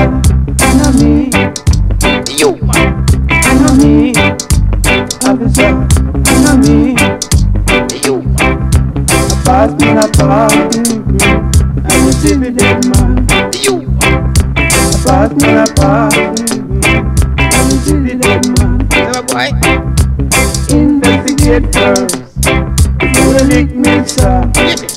officer, I know me. You. I know me. Officer, I know me. You. I pass me a party, and you see me dead man. You. I pass me a party, and you see me dead man. Never boy. Investigate first, before you lick me, sir.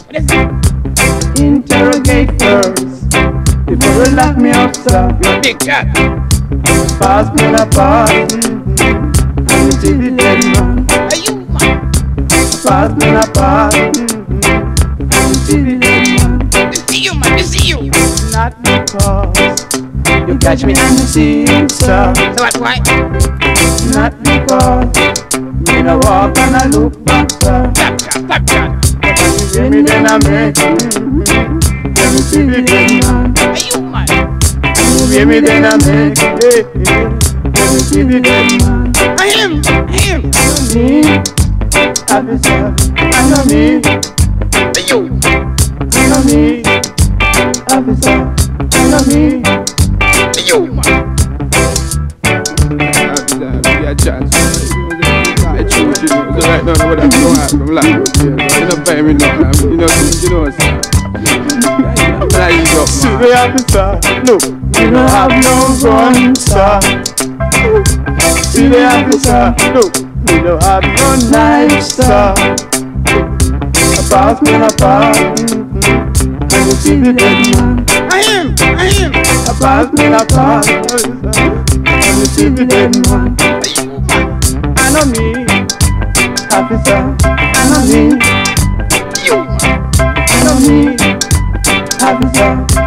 Interrogate first, before you lock me up, sir. You're a big cat. Pass me a party, and you see the dead man. Are you man? Pass me a party, and you see the dead man. They see you, man. They see you. Not because you catch me on the scene, sir. So what, boy? Not because me no walk and I look back, sir. Clap, clap, clap, clap. You hear me then I make let me see the dead man. Are you man? You hear me then I make let me see the dead man. I am. Me, officer, I know me. Are you? I know me, officer, I know me. Are you man? Yeah, chance. So right now, what I'm going to happen, I'm like, you don't pay me now, you know, sir. See the officer, look, you don't have no gun, sir. See the officer, look, you don't have no knife, sir. I pass me a party, and you see the dead man. I am. I pass me a party, and you see the dead man. Are you man? I know me, officer, I know me. You man? I know me, officer,